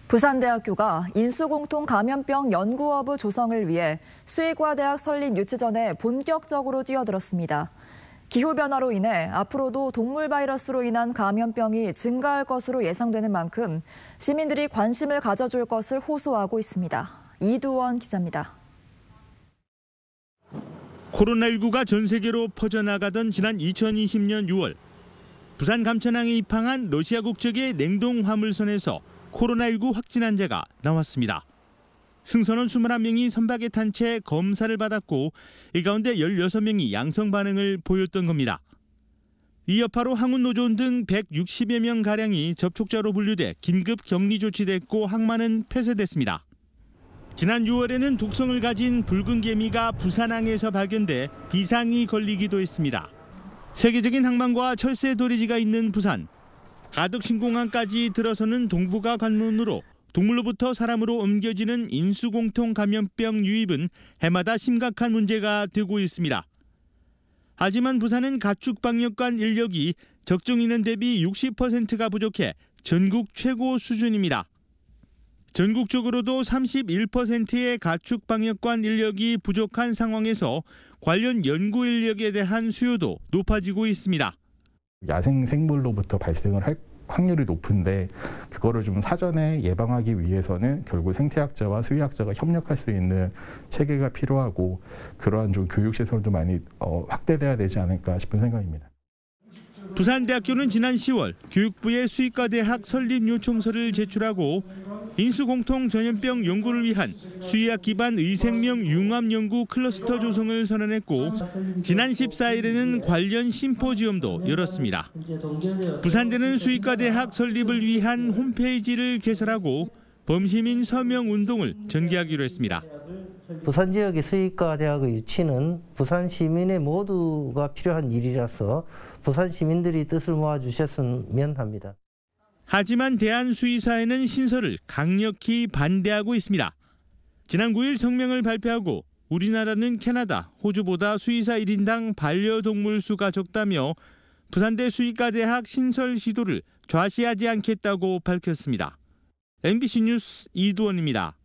부산대학교가 인수공통 감염병 연구허브 조성을 위해 수의과대학 설립 유치전에 본격적으로 뛰어들었습니다. 기후변화로 인해 앞으로도 동물 바이러스로 인한 감염병이 증가할 것으로 예상되는 만큼 시민들이 관심을 가져줄 것을 호소하고 있습니다. 이두원 기자입니다. 코로나19가 전 세계로 퍼져나가던 지난 2020년 6월 부산 감천항에 입항한 러시아 국적의 냉동 화물선에서 코로나19 확진 환자가 나왔습니다. 승선원 21명이 선박에 탄 채 검사를 받았고 이 가운데 16명이 양성 반응을 보였던 겁니다. 이 여파로 항운노조원 등 160여 명가량이 접촉자로 분류돼 긴급 격리 조치됐고 항만은 폐쇄됐습니다. 지난 6월에는 독성을 가진 붉은 개미가 부산항에서 발견돼 비상이 걸리기도 했습니다. 세계적인 항만과 철새 도리지가 있는 부산. 가덕 신공항까지 들어서는 동북아 관문으로 동물로부터 사람으로 옮겨지는 인수공통 감염병 유입은 해마다 심각한 문제가 되고 있습니다. 하지만 부산은 가축 방역관 인력이 적정 인원 대비 60%가 부족해 전국 최고 수준입니다. 전국적으로도 31%의 가축 방역관 인력이 부족한 상황에서 관련 연구 인력에 대한 수요도 높아지고 있습니다. 야생 생물로부터 발생을 할 확률이 높은데 그거를 좀 사전에 예방하기 위해서는 결국 생태학자와 수의학자가 협력할 수 있는 체계가 필요하고 그러한 좀 교육시설도 많이 확대돼야 되지 않을까 싶은 생각입니다. 부산대학교는 지난 10월 교육부에 수의과대학 설립 요청서를 제출하고 인수공통 전염병 연구를 위한 수의학 기반 의생명 융합 연구 클러스터 조성을 선언했고 지난 14일에는 관련 심포지엄도 열었습니다. 부산대는 수의과대학 설립을 위한 홈페이지를 개설하고 범시민 서명 운동을 전개하기로 했습니다. 부산 지역의 수의과대학의 유치는 부산 시민의 모두가 필요한 일이라서 부산 시민들이 뜻을 모아주셨으면 합니다. 하지만 대한수의사회는 신설을 강력히 반대하고 있습니다. 지난 9일 성명을 발표하고 우리나라는 캐나다, 호주보다 수의사 1인당 반려동물 수가 적다며 부산대 수의과대학 신설 시도를 좌시하지 않겠다고 밝혔습니다. MBC 뉴스 이두원입니다.